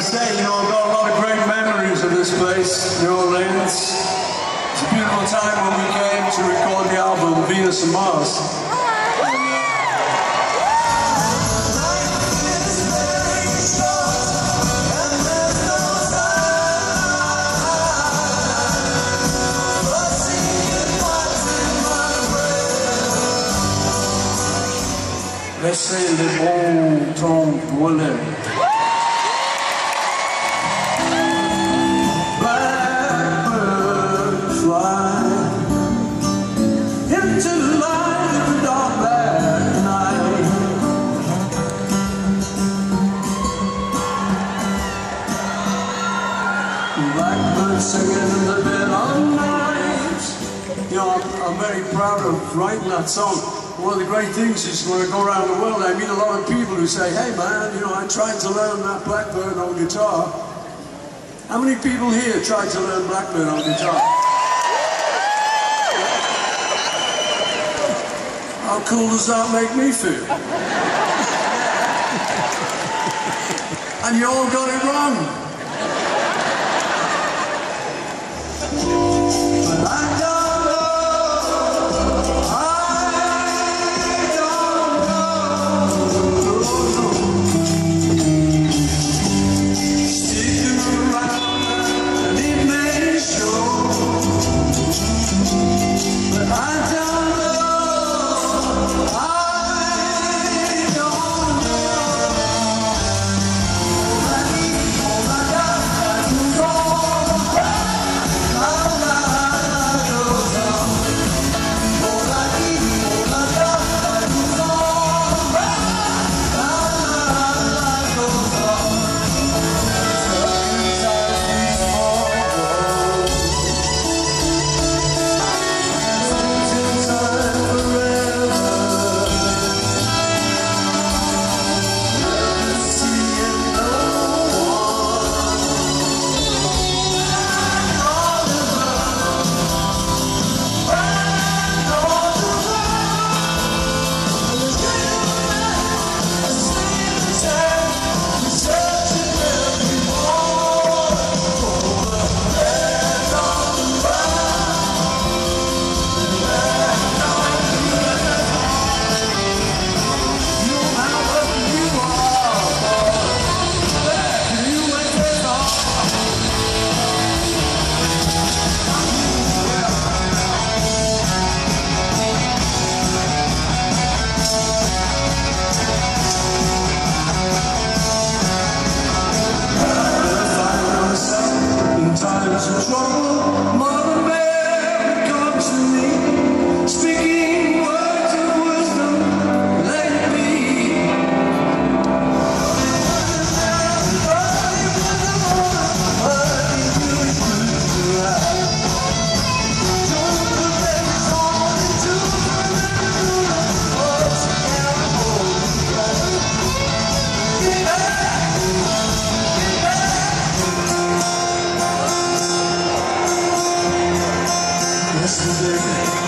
say, you know, I've got a lot of great memories of this place, New Orleans. It's a beautiful time when we came to record the album Venus and Mars. Laissez les bons temps voler. Blackbird fly into the light of the dark black night. Blackbird singing in the dead of night. You know, I'm very proud of writing that song. One of the great things is when I go around the world, I meet a lot of people who say, hey man, you know, I tried to learn that Blackbird on guitar. How many people here tried to learn Blackbird on guitar? How cool does that make me feel? And you all got it wrong. But I don't know. Yesterday